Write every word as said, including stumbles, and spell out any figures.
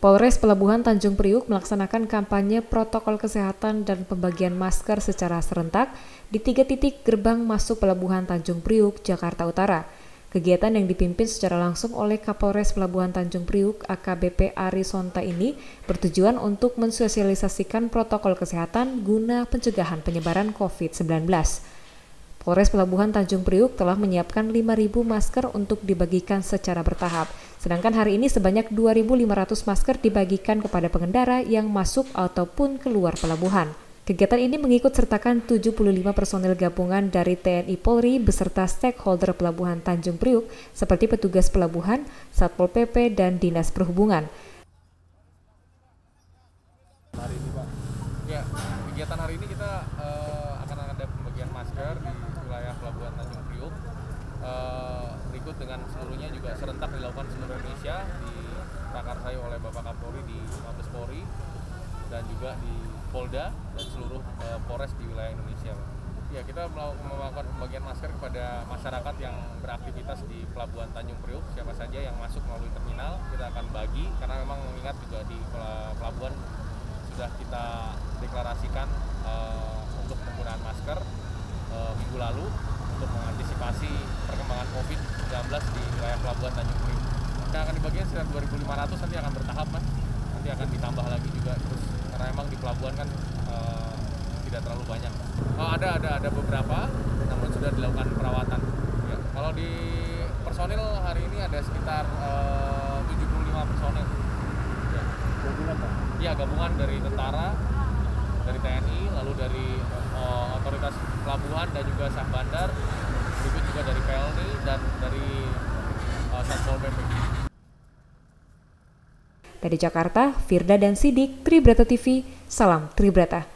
Polres Pelabuhan Tanjung Priuk melaksanakan kampanye protokol kesehatan dan pembagian masker secara serentak di tiga titik gerbang masuk Pelabuhan Tanjung Priuk, Jakarta Utara. Kegiatan yang dipimpin secara langsung oleh Kapolres Pelabuhan Tanjung Priuk A K B P Ari Sonta ini bertujuan untuk mensosialisasikan protokol kesehatan guna pencegahan penyebaran covid sembilan belas. Polres Pelabuhan Tanjung Priuk telah menyiapkan lima ribu masker untuk dibagikan secara bertahap. Sedangkan hari ini sebanyak dua ribu lima ratus masker dibagikan kepada pengendara yang masuk ataupun keluar pelabuhan. Kegiatan ini mengikut sertakan tujuh puluh lima personel gabungan dari T N I Polri beserta stakeholder Pelabuhan Tanjung Priuk seperti petugas pelabuhan, Satpol P P, dan Dinas Perhubungan. Hari ini, Pak. Ya, kegiatan hari ini kita uh, akan ada pembagian masker di wilayah Pelabuhan Tanjung Priuk. Uh, berikut dengan seluruhnya juga serentak dilakukan seluruh Indonesia, diprakarsai oleh Bapak Kapolri di Mabes Polri dan juga di Polda dan seluruh uh, Polres di wilayah Indonesia. Ya, kita melakukan pembagian masker kepada masyarakat yang beraktivitas di Pelabuhan Tanjung Priuk. Siapa saja yang masuk melalui terminal kita akan bagi, karena memang mengingat juga di pelabuhan sudah kita deklarasikan uh, untuk penggunaan masker uh, minggu lalu untuk mengantisipasi perkembangan covid sembilan belas di wilayah Pelabuhan Tanjung Priuk. Yang akan dibagikan sekitar dua ribu lima ratus, nanti akan bertahap, Mas. Nanti akan ditambah lagi juga terus, karena memang di pelabuhan kan uh, tidak terlalu banyak. Oh, ada ada ada beberapa, namun sudah dilakukan perawatan. Ya, kalau di personil hari ini ada sekitar uh, tujuh puluh lima personil. Ya. Gabungan, Pak? Iya, gabungan dari tentara, dari T N I, lalu dari uh, otoritas pelabuhan dan juga sah bandar, berikut juga dari P L N I dan dari uh, Satpol P P. Dari Jakarta, Firda dan Sidik, Tribrata T V, salam Tribrata.